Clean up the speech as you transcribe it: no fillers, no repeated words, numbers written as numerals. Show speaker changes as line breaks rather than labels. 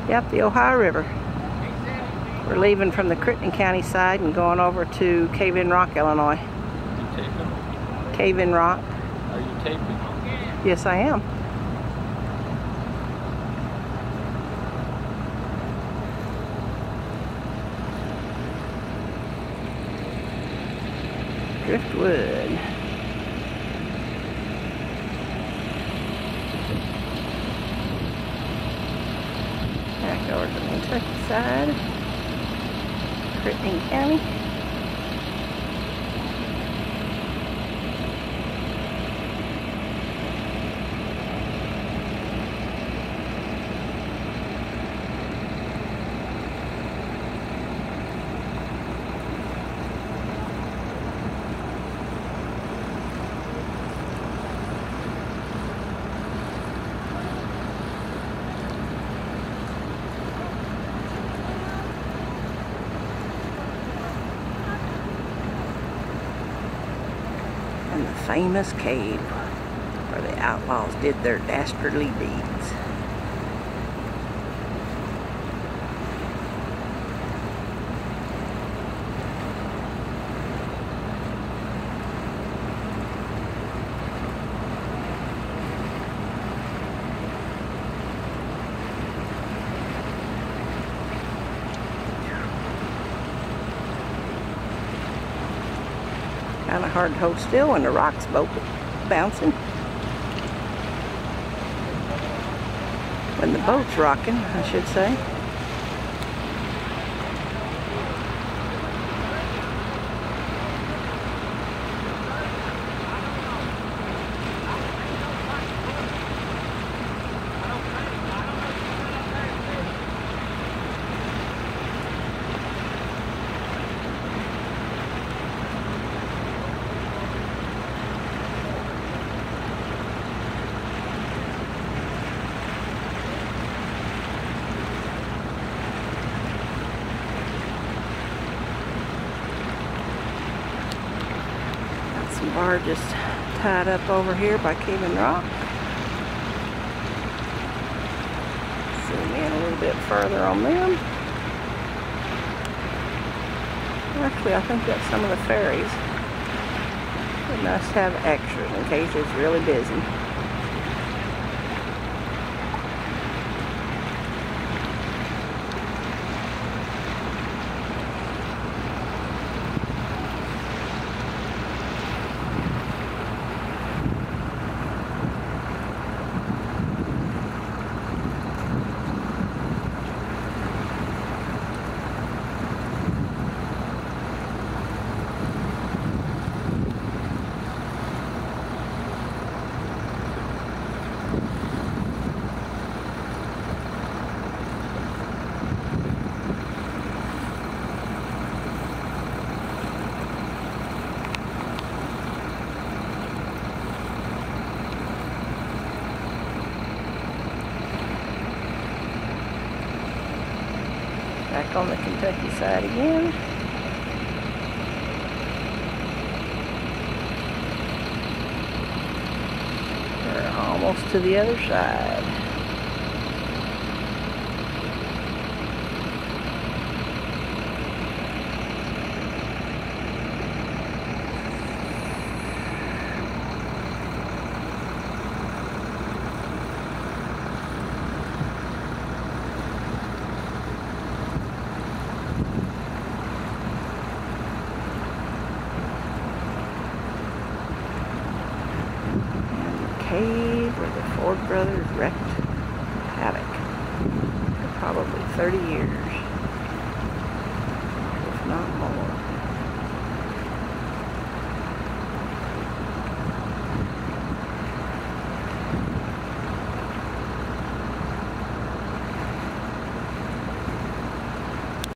Yep, the Ohio River. We're leaving from the Crittenden County side and going over to Cave-in Rock, Illinois.
You taping?
Cave-in Rock.
Are you taping?
Yes, I am. Driftwood. Back over to the Kentucky side. Crittenden County. And the famous cave where the outlaws did their dastardly deeds. Kind of hard to hold still when the rock's both bouncing. When the boat's rocking, I should say. Some barges tied up over here by Cave-in Rock. Zoom in a little bit further on them. Actually, I think that's some of the ferries. They must have extras in case it's really busy. Back on the Kentucky side again. We're almost to the other side. Cave where the Ford brothers wrecked Havoc for probably 30 years.